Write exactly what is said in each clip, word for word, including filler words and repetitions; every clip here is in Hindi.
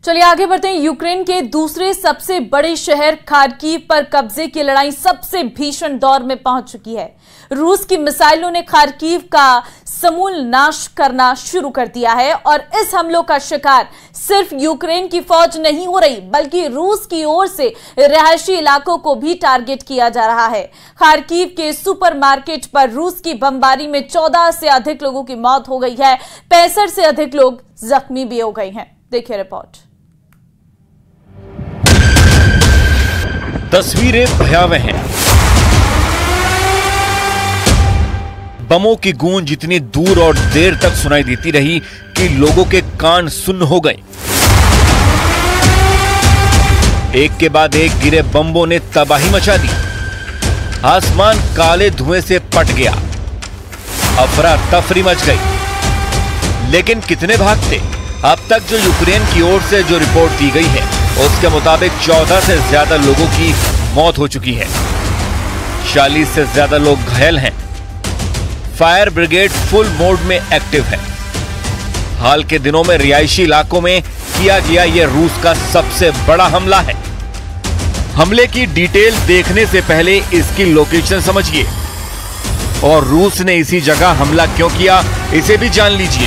चलिए आगे बढ़ते हैं। यूक्रेन के दूसरे सबसे बड़े शहर खार्किव पर कब्जे की लड़ाई सबसे भीषण दौर में पहुंच चुकी है। रूस की मिसाइलों ने खार्किव का समूल नाश करना शुरू कर दिया है और इस हमलों का शिकार सिर्फ यूक्रेन की फौज नहीं हो रही, बल्कि रूस की ओर से रिहायशी इलाकों को भी टारगेट किया जा रहा है। खार्किव के सुपरमार्केट पर रूस की बमबारी में चौदह से अधिक लोगों की मौत हो गई है, पैंसठ से अधिक लोग जख्मी भी हो गए हैं। देखिए रिपोर्ट। तस्वीरें भयावह हैं। बमों की गूंज इतनी दूर और देर तक सुनाई देती रही कि लोगों के कान सुन्न हो गए। एक के बाद एक गिरे बम्बों ने तबाही मचा दी। आसमान काले धुएं से पट गया। अफरा तफरी मच गई। लेकिन कितने भागते? अब तक जो यूक्रेन की ओर से जो रिपोर्ट दी गई है उसके मुताबिक चौदह से ज्यादा लोगों की मौत हो चुकी है। चालीस से ज्यादा लोग घायल हैं। फायर ब्रिगेड फुल मोड में एक्टिव है। हाल के दिनों में रिहायशी इलाकों में किया गया यह रूस का सबसे बड़ा हमला है। हमले की डिटेल देखने से पहले इसकी लोकेशन समझिए और रूस ने इसी जगह हमला क्यों किया इसे भी जान लीजिए।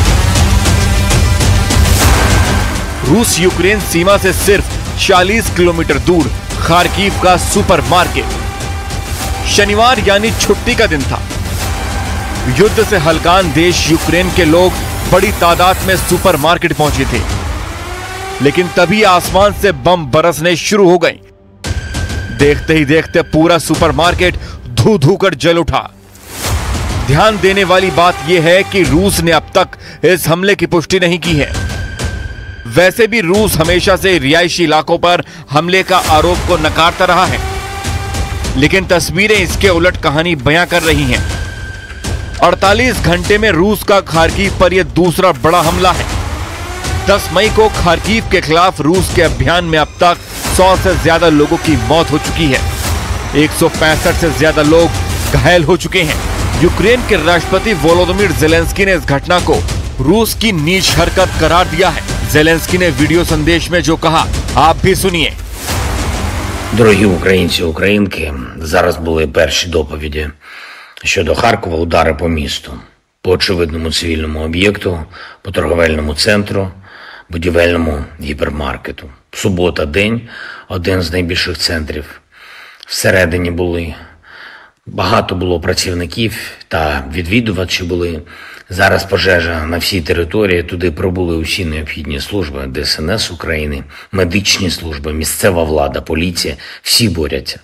रूस यूक्रेन सीमा से सिर्फ चालीस किलोमीटर दूर खार्किव का सुपरमार्केट। शनिवार यानी छुट्टी का दिन था। युद्ध से हलकान देश यूक्रेन के लोग बड़ी तादाद में सुपरमार्केट पहुंचे थे, लेकिन तभी आसमान से बम बरसने शुरू हो गए। देखते ही देखते पूरा सुपरमार्केट धू धू कर जल उठा। ध्यान देने वाली बात यह है कि रूस ने अब तक इस हमले की पुष्टि नहीं की है। वैसे भी रूस हमेशा से रिहायशी इलाकों पर हमले का आरोप को नकारता रहा है, लेकिन तस्वीरें इसके उलट कहानी बयां कर रही हैं। अड़तालीस घंटे में रूस का खार्किव पर यह दूसरा बड़ा हमला है। दस मई को खार्किव के खिलाफ रूस के अभियान में अब तक सौ से ज्यादा लोगों की मौत हो चुकी है। एक सौ पैंसठ से ज्यादा लोग घायल हो चुके हैं। यूक्रेन के राष्ट्रपति वोलोदिमीर ज़ेलेंस्की ने इस घटना को रूस की नीच हरकत करार दिया है। ज़ेलेंस्की ने वीडियो संदेश में जो कहा आप भी सुनिए। Дорогі українці, українки, зараз були перші доповіді щодо Харкова, удари по місту, по очевидному цивільному об'єкту, по торговельному центру, будівельному гіпермаркету. Субота день, один з найбільших центрів. Всередині були багато було працівників та відвідувачі були. Зараз пожежа на всій території, туди прибули усі необхідні служби, Д С Н С України, медичні служби, місцева влада, поліція, всі борються.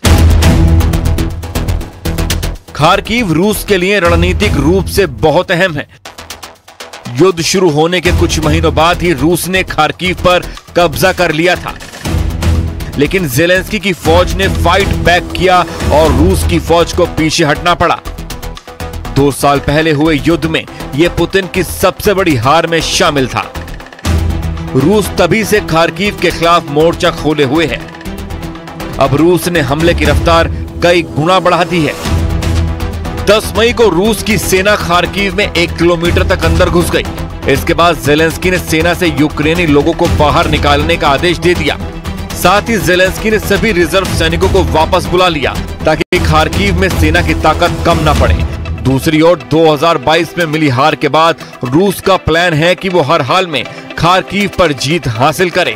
खार्किव रूस के लिए रणनीतिक रूप से बहुत अहम है। युद्ध शुरू होने के कुछ महीनों बाद ही रूस ने खार्किव पर कब्जा कर लिया था, लेकिन ज़ेलेंस्की की फौज ने फाइट बैक किया और रूस की फौज को पीछे हटना पड़ा। दो साल पहले हुए युद्ध में यह पुतिन की सबसे बड़ी हार में शामिल था। रूस तभी से खार्किव के खिलाफ मोर्चा खोले हुए है। अब रूस ने हमले की रफ्तार कई गुना बढ़ा दी है। दस मई को रूस की सेना खार्किव में एक किलोमीटर तक अंदर घुस गई। इसके बाद ज़ेलेंस्की ने सेना से यूक्रेनी लोगों को बाहर निकालने का आदेश दे दिया। साथ ही ज़ेलेंस्की ने सभी रिजर्व सैनिकों को वापस बुला लिया ताकि खार्किव में सेना की ताकत कम न पड़े। दूसरी ओर दो हज़ार बाईस में मिली हार के बाद रूस का प्लान है कि वो हर हाल में खार्किव पर जीत हासिल करे।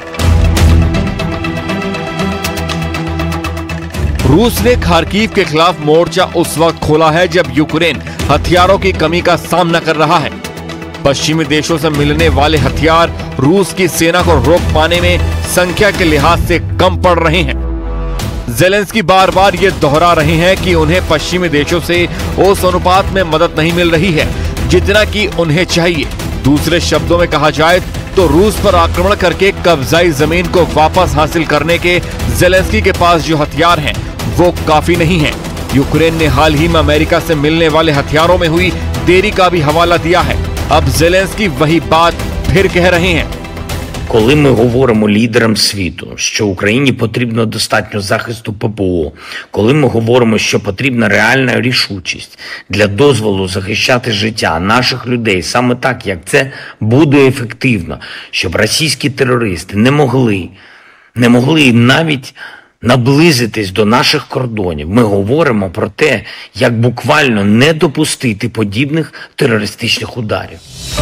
रूस ने खार्किव के खिलाफ मोर्चा उस वक्त खोला है जब यूक्रेन हथियारों की कमी का सामना कर रहा है। पश्चिमी देशों से मिलने वाले हथियार रूस की सेना को रोक पाने में संख्या के लिहाज से कम पड़ रहे हैं। ज़ेलेंस्की बार बार ये दोहरा रहे हैं कि उन्हें पश्चिमी देशों से उस अनुपात में मदद नहीं मिल रही है जितना कि उन्हें चाहिए। दूसरे शब्दों में कहा जाए तो रूस पर आक्रमण करके कब्जाई जमीन को वापस हासिल करने के ज़ेलेंस्की के पास जो हथियार हैं वो काफी नहीं है। यूक्रेन ने हाल ही में अमेरिका से मिलने वाले हथियारों में हुई देरी का भी हवाला दिया है। अब ज़ेलेंस्की वही बात फिर कह रहे हैं। Коли ми говоримо лідерам світу, що Україні потрібно достатньо захисту ППО, коли ми говоримо, що потрібна реальна рішучість для дозволу захищати життя наших людей саме так, як це буде ефективно, щоб російські терористи не могли, не могли навіть наблизитись до наших кордонів. Ми говоримо про те, як буквально не допустити подібних терористичних ударів.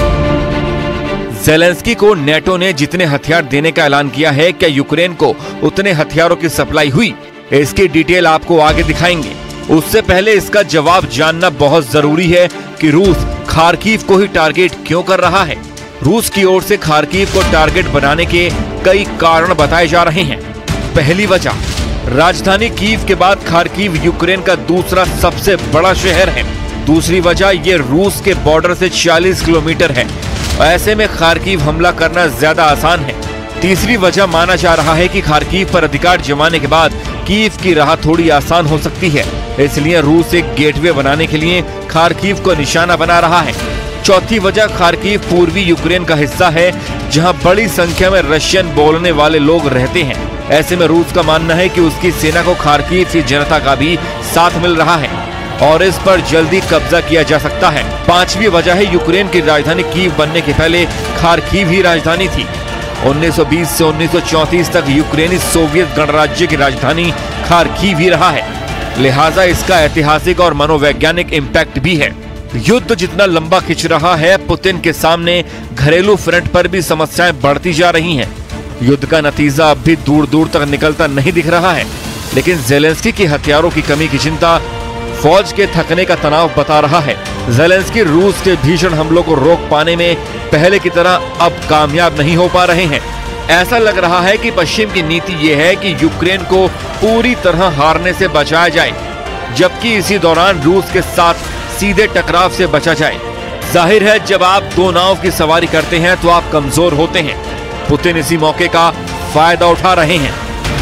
ज़ेलेंस्की को नेटो ने जितने हथियार देने का ऐलान किया है, क्या यूक्रेन को उतने हथियारों की सप्लाई हुई? इसकी डिटेल आपको आगे दिखाएंगे। उससे पहले इसका जवाब जानना बहुत जरूरी है कि रूस खार्किव को ही टारगेट क्यों कर रहा है। रूस की ओर से खार्किव को टारगेट बनाने के कई कारण बताए जा रहे हैं। पहली वजह, राजधानी कीव के बाद खार्किव यूक्रेन का दूसरा सबसे बड़ा शहर है। दूसरी वजह, ये रूस के बॉर्डर से चालीस किलोमीटर है, ऐसे में खार्किव हमला करना ज्यादा आसान है। तीसरी वजह माना जा रहा है कि खार्किव पर अधिकार जमाने के बाद कीव की राह थोड़ी आसान हो सकती है, इसलिए रूस एक गेटवे बनाने के लिए खार्किव को निशाना बना रहा है। चौथी वजह, खार्किव पूर्वी यूक्रेन का हिस्सा है, जहां बड़ी संख्या में रशियन बोलने वाले लोग रहते हैं। ऐसे में रूस का मानना है कि उसकी सेना को खार्किव की जनता का भी साथ मिल रहा है और इस पर जल्दी कब्जा किया जा सकता है। पांचवी वजह है, यूक्रेन की राजधानी कीव बनने के पहले खार्किव ही राजधानी थी। उन्नीस सौ बीस से उन्नीस सौ चौंतीस तक यूक्रेनी सोवियत गणराज्य की राजधानी खार्किव ही रहा है, लिहाजा इसका ऐतिहासिक और मनोवैज्ञानिक इम्पैक्ट भी है। युद्ध जितना लंबा खिंच रहा है, पुतिन के सामने घरेलू फ्रंट पर भी समस्याएं बढ़ती जा रही हैं। युद्ध का नतीजा अब भी दूर दूर तक निकलता नहीं दिख रहा है, लेकिन ज़ेलेंस्की की हथियारों की कमी की चिंता फौज के थकने का तनाव बता रहा है। ज़ेलेंस्की रूस के भीषण हमलों को रोक पाने में पहले की तरह अब कामयाब नहीं हो पा रहे हैं। ऐसा लग रहा है कि पश्चिम की नीति ये है कि यूक्रेन को पूरी तरह हारने से बचाया जाए, जबकि इसी दौरान रूस के साथ सीधे टकराव से बचा जाए। जाहिर है, जब आप दो नाव की सवारी करते हैं तो आप कमजोर होते हैं। पुतिन इसी मौके का फायदा उठा रहे हैं।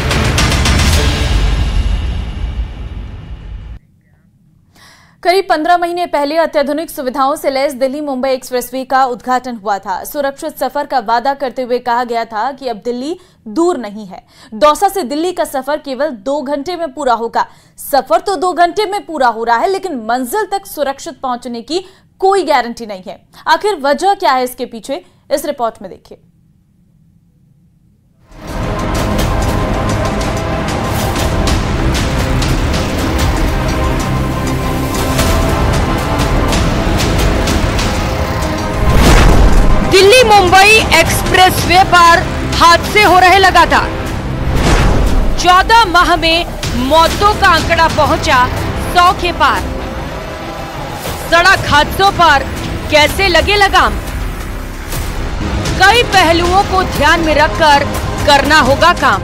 करीब पंद्रह महीने पहले अत्याधुनिक सुविधाओं से लैस दिल्ली मुंबई एक्सप्रेसवे का उद्घाटन हुआ था। सुरक्षित सफर का वादा करते हुए कहा गया था कि अब दिल्ली दूर नहीं है। दौसा से दिल्ली का सफर केवल दो घंटे में पूरा होगा। सफर तो दो घंटे में पूरा हो रहा है, लेकिन मंजिल तक सुरक्षित पहुंचने की कोई गारंटी नहीं है। आखिर वजह क्या है इसके पीछे, इस रिपोर्ट में देखिए। दिल्ली मुंबई एक्सप्रेसवे पर हादसे हो रहे लगातार। चौदह माह में मौतों का आंकड़ा पहुंचा सौ के पार। सड़क हादसों पर कैसे लगे लगाम? कई पहलुओं को ध्यान में रखकर करना होगा काम।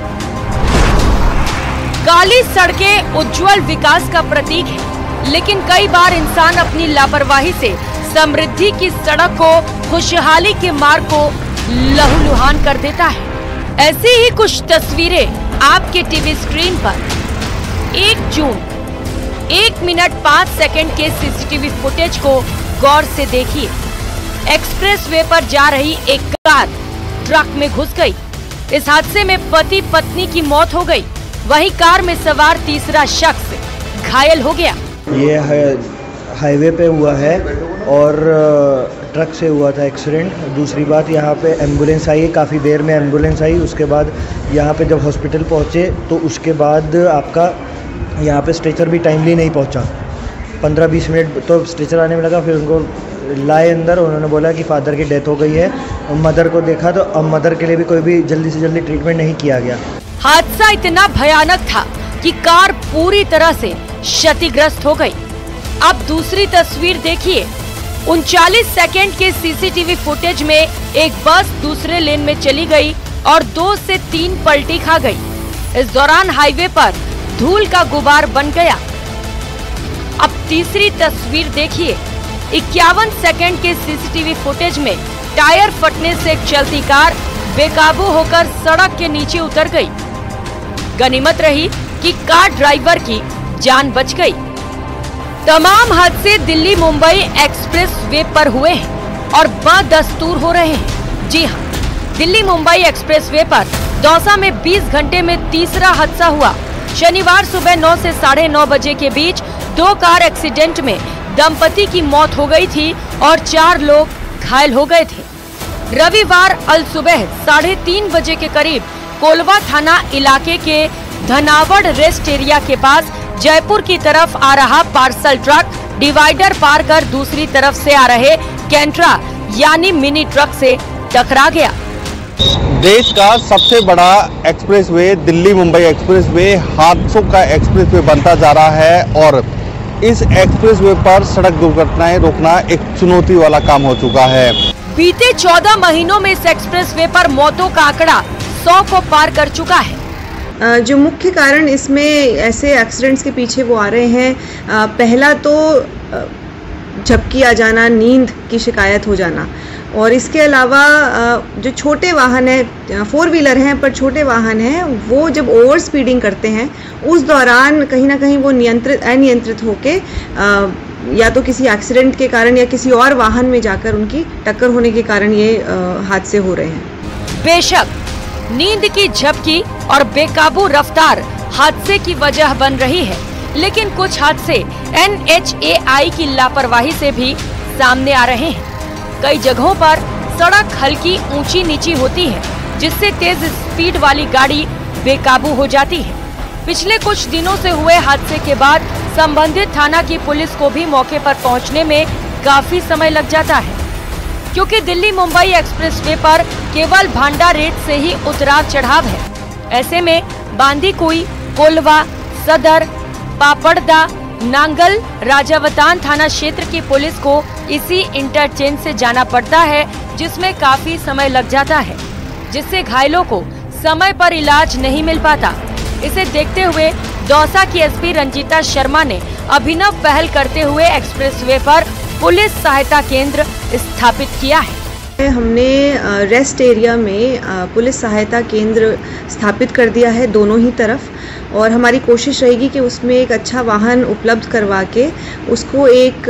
काली सड़कें उज्जवल विकास का प्रतीक है, लेकिन कई बार इंसान अपनी लापरवाही से समृद्धि की सड़क को, खुशहाली के मार्ग को लहूलुहान कर देता है। ऐसी ही कुछ तस्वीरें आपके टीवी स्क्रीन पर। एक जून, एक मिनट पाँच सेकंड के सीसीटीवी फुटेज को गौर से देखिए। एक्सप्रेसवे पर जा रही एक कार ट्रक में घुस गई। इस हादसे में पति पत्नी की मौत हो गई, वहीं कार में सवार तीसरा शख्स घायल हो गया। ये है हाईवे पे हुआ है और ट्रक से हुआ था एक्सीडेंट। दूसरी बात, यहाँ पे एम्बुलेंस आई, काफ़ी देर में एम्बुलेंस आई। उसके बाद यहाँ पे जब हॉस्पिटल पहुँचे तो उसके बाद आपका यहाँ पे स्ट्रेचर भी टाइमली नहीं पहुँचा। पंद्रह बीस मिनट तो स्ट्रेचर आने में लगा, फिर उनको लाए अंदर। उन्होंने बोला कि फादर की डेथ हो गई है। मदर को देखा तो अब मदर के लिए भी कोई भी जल्दी से जल्दी ट्रीटमेंट नहीं किया गया। हादसा इतना भयानक था कि कार पूरी तरह से क्षतिग्रस्त हो गई। अब दूसरी तस्वीर देखिए। उनचालीस सेकंड के सीसीटीवी फुटेज में एक बस दूसरे लेन में चली गई और दो से तीन पलटी खा गई। इस दौरान हाईवे पर धूल का गुबार बन गया। अब तीसरी तस्वीर देखिए। इक्यावन सेकंड के सीसीटीवी फुटेज में टायर फटने से एक चलती कार बेकाबू होकर सड़क के नीचे उतर गई। गनीमत रही कि कार ड्राइवर की जान बच गई। तमाम हादसे दिल्ली मुंबई एक्सप्रेस वे पर हुए हैं और बदस्तूर हो रहे हैं। जी हाँ, दिल्ली मुंबई एक्सप्रेसवे पर दौसा में बीस घंटे में तीसरा हादसा हुआ। शनिवार सुबह नौ से साढ़े नौ बजे के बीच दो कार एक्सीडेंट में दंपति की मौत हो गई थी और चार लोग घायल हो गए थे। रविवार अल सुबह साढ़े तीन बजे के करीब कोलवा थाना इलाके के धनावड़ रेस्ट एरिया के पास जयपुर की तरफ आ रहा पार्सल ट्रक डिवाइडर पार कर दूसरी तरफ से आ रहे कैंट्रा यानी मिनी ट्रक से टकरा गया। देश का सबसे बड़ा एक्सप्रेसवे दिल्ली मुंबई एक्सप्रेसवे हादसों का एक्सप्रेसवे बनता जा रहा है और इस एक्सप्रेसवे पर सड़क दुर्घटनाएं रोकना एक चुनौती वाला काम हो चुका है। बीते चौदह महीनों में इस एक्सप्रेसवे पर मौतों का आंकड़ा सौ को पार कर चुका है। जो मुख्य कारण इसमें ऐसे एक्सीडेंट्स के पीछे वो आ रहे हैं, पहला तो झपकी आ जाना, नींद की शिकायत हो जाना, और इसके अलावा जो छोटे वाहन हैं, फोर व्हीलर हैं पर छोटे वाहन हैं, वो जब ओवर स्पीडिंग करते हैं उस दौरान कहीं ना कहीं वो नियंत्रित अनियंत्रित होके या तो किसी एक्सीडेंट के कारण या किसी और वाहन में जाकर उनकी टक्कर होने के कारण ये हादसे हो रहे हैं। बेशक नींद की झपकी और बेकाबू रफ्तार हादसे की वजह बन रही है, लेकिन कुछ हादसे एन एच ए आई की लापरवाही से भी सामने आ रहे हैं। कई जगहों पर सड़क हल्की ऊंची नीची होती है, जिससे तेज स्पीड वाली गाड़ी बेकाबू हो जाती है। पिछले कुछ दिनों से हुए हादसे के बाद संबंधित थाना की पुलिस को भी मौके पर पहुंचने में काफी समय लग जाता है, क्योंकि दिल्ली मुंबई एक्सप्रेसवे पर केवल भांडा रेट से ही उतराव चढ़ाव है। ऐसे में बांदीकुई, कोलवा, सदर, पापड़दा, नांगल, राजावतान थाना क्षेत्र की पुलिस को इसी इंटरचेंज से जाना पड़ता है, जिसमें काफी समय लग जाता है, जिससे घायलों को समय पर इलाज नहीं मिल पाता। इसे देखते हुए दौसा की एस पी रंजीता शर्मा ने अभिनव पहल करते हुए एक्सप्रेसवे पर पुलिस सहायता केंद्र स्थापित किया है। हमने रेस्ट एरिया में पुलिस सहायता केंद्र स्थापित कर दिया है दोनों ही तरफ, और हमारी कोशिश रहेगी कि उसमें एक अच्छा वाहन उपलब्ध करवा के उसको एक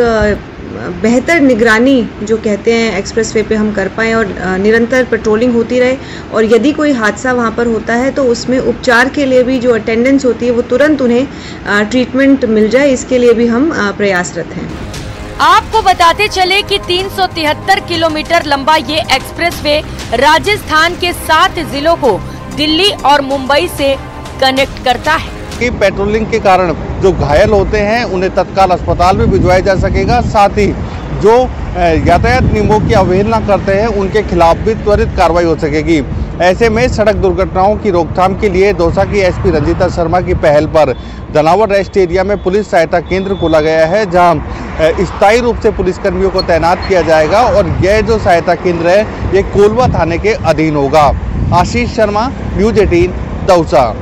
बेहतर निगरानी जो कहते हैं एक्सप्रेसवे पे हम कर पाएँ और निरंतर पेट्रोलिंग होती रहे, और यदि कोई हादसा वहाँ पर होता है तो उसमें उपचार के लिए भी जो अटेंडेंस होती है वो तुरंत उन्हें ट्रीटमेंट मिल जाए, इसके लिए भी हम प्रयासरत हैं। आपको बताते चले कि तीन सौ तिहत्तर किलोमीटर लंबा ये एक्सप्रेसवे राजस्थान के सात जिलों को दिल्ली और मुंबई से कनेक्ट करता है। कि पेट्रोलिंग के कारण जो घायल होते हैं उन्हें तत्काल अस्पताल में भिजवाया जा सकेगा, साथ ही जो यातायात नियमों की अवहेलना करते हैं उनके खिलाफ भी त्वरित कार्रवाई हो सकेगी। ऐसे में सड़क दुर्घटनाओं की रोकथाम के लिए दौसा की एस पी रंजीता शर्मा की पहल पर धनावड़ रेस्ट एरिया में पुलिस सहायता केंद्र खोला गया है, जहां स्थायी रूप से पुलिसकर्मियों को तैनात किया जाएगा, और यह जो सहायता केंद्र है ये कोलवा थाने के अधीन होगा। आशीष शर्मा, न्यूज अठारह, दौसा।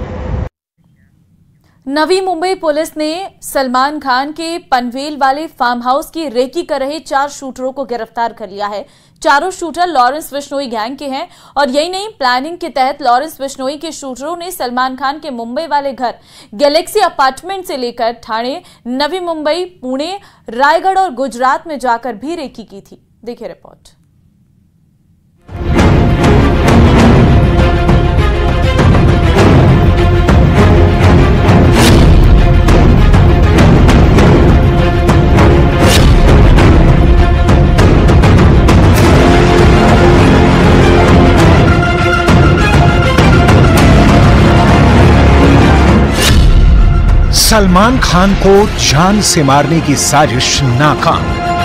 नवी मुंबई पुलिस ने सलमान खान के पनवेल वाले फार्म हाउस की रेकी कर रहे चार शूटरों को गिरफ्तार कर लिया है। चारों शूटर लॉरेंस बिश्नोई गैंग के हैं, और यही नहीं, प्लानिंग के तहत लॉरेंस बिश्नोई के शूटरों ने सलमान खान के मुंबई वाले घर गैलेक्सी अपार्टमेंट से लेकर ठाणे, नवी मुंबई, पुणे, रायगढ़ और गुजरात में जाकर भी रेकी की थी। देखिए रिपोर्ट। सलमान खान को जान से मारने की साजिश नाकाम।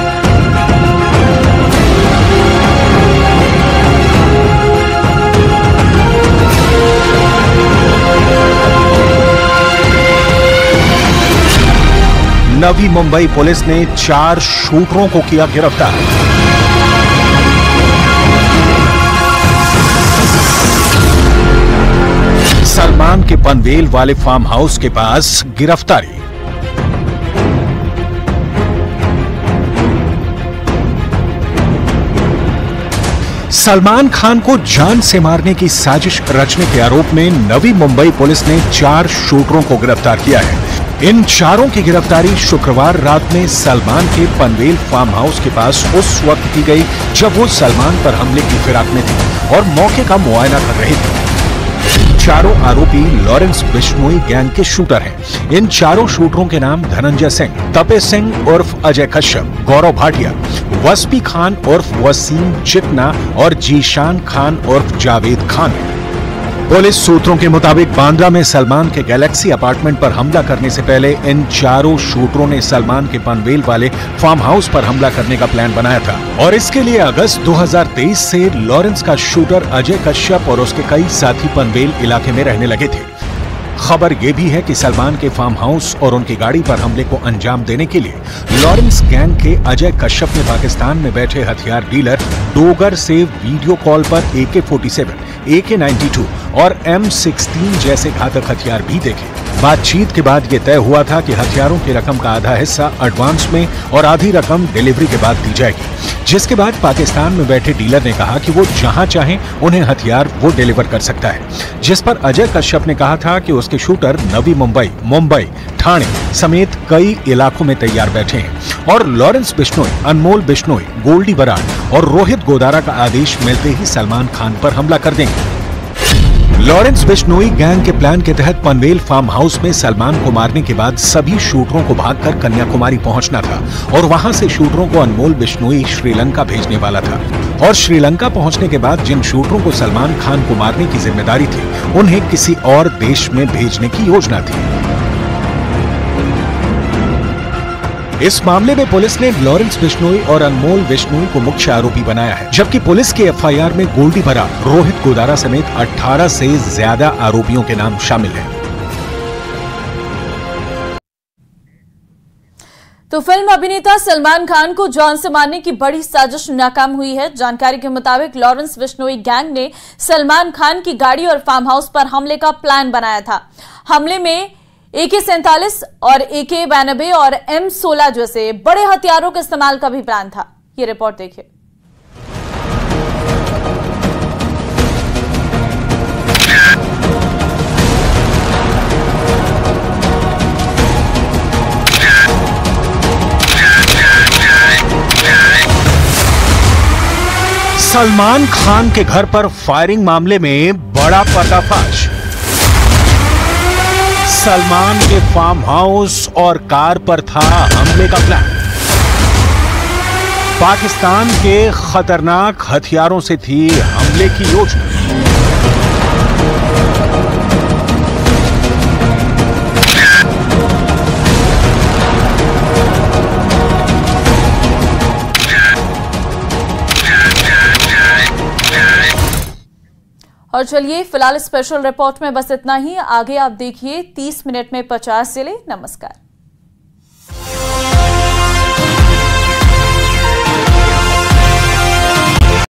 नवी मुंबई पुलिस ने चार शूटरों को किया गिरफ्तार। सलमान के पनवेल वाले फार्म हाउस के पास गिरफ्तारी। सलमान खान को जान से मारने की साजिश रचने के आरोप में नवी मुंबई पुलिस ने चार शूटरों को गिरफ्तार किया है। इन चारों की गिरफ्तारी शुक्रवार रात में सलमान के पनवेल फार्म हाउस के पास उस वक्त की गई जब वो सलमान पर हमले की फिराक में थे और मौके का मुआयना कर रहे थे। चारों आरोपी लॉरेंस बिश्नोई गैंग के शूटर हैं। इन चारों शूटरों के नाम धनंजय सिंह, तपे सिंह उर्फ अजय कश्यप, गौरव भाटिया, वस्पी खान उर्फ वसीम चिकना और जीशान खान उर्फ जावेद खान है। पुलिस सूत्रों के मुताबिक बांद्रा में सलमान के गैलेक्सी अपार्टमेंट पर हमला करने से पहले इन चारों शूटरों ने सलमान के पनवेल वाले फार्म हाउस पर हमला करने का प्लान बनाया था और इसके लिए अगस्त दो हज़ार तेईस से लॉरेंस का शूटर अजय कश्यप और उसके कई साथी पनवेल इलाके में रहने लगे थे। खबर यह भी है कि सलमान के फार्म हाउस और उनकी गाड़ी पर हमले को अंजाम देने के लिए लॉरेंस गैंग के अजय कश्यप ने पाकिस्तान में बैठे हथियार डीलर डोगर से वीडियो कॉल पर ए के forty seven, A K ninety two और एम सिक्सटीन जैसे घातक हथियार भी देखे। बातचीत के बाद यह तय हुआ था कि हथियारों की रकम का आधा हिस्सा एडवांस में और आधी रकम डिलीवरी के बाद दी जाएगी, जिसके बाद पाकिस्तान में बैठे डीलर ने कहा कि वो जहां चाहें उन्हें हथियार वो डिलीवर कर सकता है, जिस पर अजय कश्यप ने कहा था कि उसके शूटर नवी मुंबई, मुंबई, ठाणे समेत कई इलाकों में तैयार बैठे हैं और लॉरेंस बिश्नोई, अनमोल बिश्नोई, गोल्डी बराड़ और रोहित गोदारा का आदेश मिलते ही सलमान खान पर हमला कर देंगे। लॉरेंस बिश्नोई गैंग के प्लान के तहत पनवेल फार्म हाउस में सलमान को मारने के बाद सभी शूटरों को भागकर कन्याकुमारी पहुंचना था और वहां से शूटरों को अनमोल बिश्नोई श्रीलंका भेजने वाला था और श्रीलंका पहुंचने के बाद जिन शूटरों को सलमान खान को मारने की जिम्मेदारी थी उन्हें किसी और देश में भेजने की योजना थी। इस मामले में पुलिस ने लॉरेंस बिश्नोई और अनमोल बिश्नोई को मुख्य आरोपी बनाया है, जबकि पुलिस के एफ आई आर में गोल्डी बराड़, रोहित गोदारा समेत अठारह से ज्यादा आरोपियों के नाम शामिल हैं। तो फिल्म अभिनेता सलमान खान को जान से मारने की बड़ी साजिश नाकाम हुई है। जानकारी के मुताबिक लॉरेंस बिश्नोई गैंग ने सलमान खान की गाड़ी और फार्म हाउस पर हमले का प्लान बनाया था। हमले में ए के सैंतालीस और ए के बानबे और एम सोलह जैसे बड़े हथियारों के इस्तेमाल का भी प्लान था। ये रिपोर्ट देखिए। सलमान खान के घर पर फायरिंग मामले में बड़ा पर्दाफाश। सलमान के फार्म हाउस और कार पर था हमले का प्लान। पाकिस्तान के खतरनाक हथियारों से थी हमले की योजना। और चलिए फिलहाल स्पेशल रिपोर्ट में बस इतना ही। आगे आप देखिए तीस मिनट में पचास जिले। नमस्कार।